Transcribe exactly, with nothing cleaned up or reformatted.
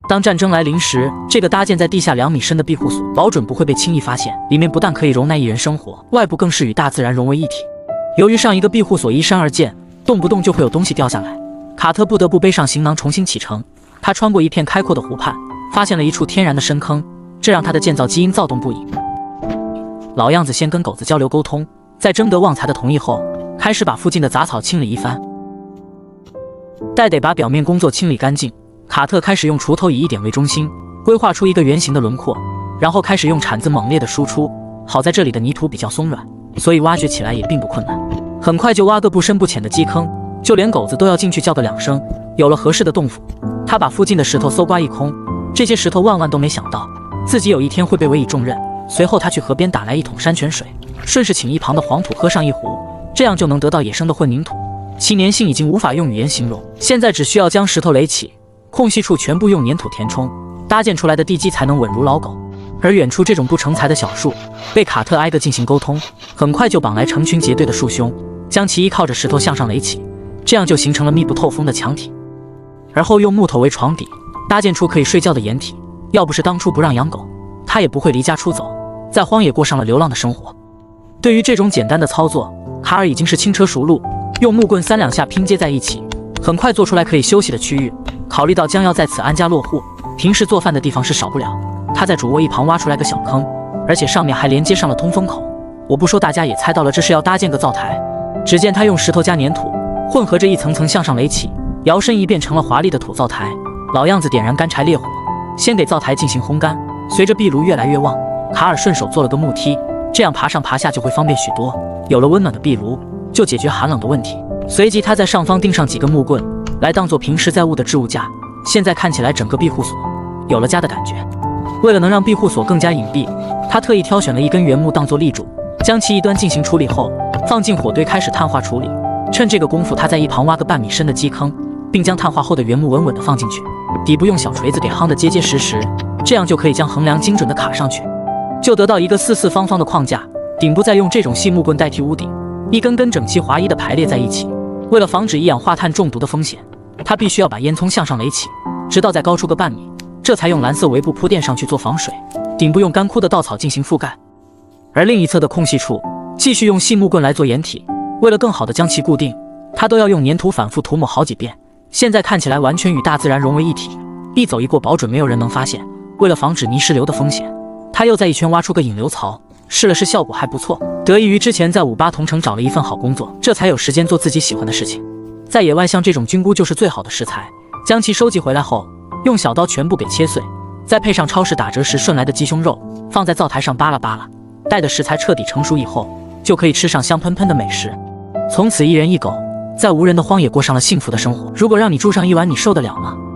当战争来临时，这个搭建在地下两米深的庇护所，保准不会被轻易发现。里面不但可以容纳一人生活，外部更是与大自然融为一体。由于上一个庇护所依山而建，动不动就会有东西掉下来，卡特不得不背上行囊重新启程。他穿过一片开阔的湖畔，发现了一处天然的深坑，这让他的建造基因躁动不已。老样子先跟狗子交流沟通，在征得旺财的同意后，开始把附近的杂草清理一番。待得把表面工作清理干净，卡特开始用锄头以一点为中心，规划出一个圆形的轮廓，然后开始用铲子猛烈的输出。好在这里的泥土比较松软，所以挖掘起来也并不困难。很快就挖个不深不浅的基坑，就连狗子都要进去叫个两声。有了合适的洞府，他把附近的石头搜刮一空。这些石头万万都没想到，自己有一天会被委以重任。随后他去河边打来一桶山泉水，顺势请一旁的黄土喝上一壶，这样就能得到野生的混凝土。其粘性已经无法用语言形容，现在只需要将石头垒起，空隙处全部用粘土填充，搭建出来的地基才能稳如老狗。而远处这种不成材的小树，被卡特挨个进行沟通，很快就绑来成群结队的树兄，将其依靠着石头向上垒起，这样就形成了密不透风的墙体。而后用木头为床底，搭建出可以睡觉的掩体。要不是当初不让养狗，他也不会离家出走，在荒野过上了流浪的生活。对于这种简单的操作，卡尔已经是轻车熟路，用木棍三两下拼接在一起，很快做出来可以休息的区域。考虑到将要在此安家落户，平时做饭的地方是少不了，他在主卧一旁挖出来个小坑，而且上面还连接上了通风口。我不说大家也猜到了，这是要搭建个灶台。只见他用石头加粘土混合着一层层向上垒起，摇身一变成了华丽的土灶台。老样子点燃干柴烈火，先给灶台进行烘干。随着壁炉越来越旺，卡尔顺手做了个木梯，这样爬上爬下就会方便许多。有了温暖的壁炉，就解决寒冷的问题。随即他在上方钉上几根木棍，来当做平时载物的置物架。现在看起来整个庇护所有了家的感觉。为了能让庇护所更加隐蔽，他特意挑选了一根原木当做立柱，将其一端进行处理后，放进火堆开始碳化处理。趁这个功夫，他在一旁挖个半米深的基坑，并将碳化后的原木稳稳地放进去，底部用小锤子给夯得结结实实，这样就可以将横梁精准地卡上去，就得到一个四四方方的框架。顶部再用这种细木棍代替屋顶，一根根整齐划一地排列在一起。为了防止一氧化碳中毒的风险，他必须要把烟囱向上垒起，直到再高出个半米，这才用蓝色围布铺垫上去做防水。顶部用干枯的稻草进行覆盖，而另一侧的空隙处继续用细木棍来做掩体。为了更好地将其固定，他都要用粘土反复涂抹好几遍。现在看起来完全与大自然融为一体，一走一过保准没有人能发现。为了防止泥石流的风险，他又在一圈挖出个引流槽，试了试效果还不错。得益于之前在五八同城找了一份好工作，这才有时间做自己喜欢的事情。在野外像这种菌菇就是最好的食材，将其收集回来后，用小刀全部给切碎，再配上超市打折时顺来的鸡胸肉，放在灶台上扒拉扒拉，待的食材彻底成熟以后，就可以吃上香喷喷的美食。从此一人一狗在无人的荒野过上了幸福的生活。如果让你住上一晚，你受得了吗？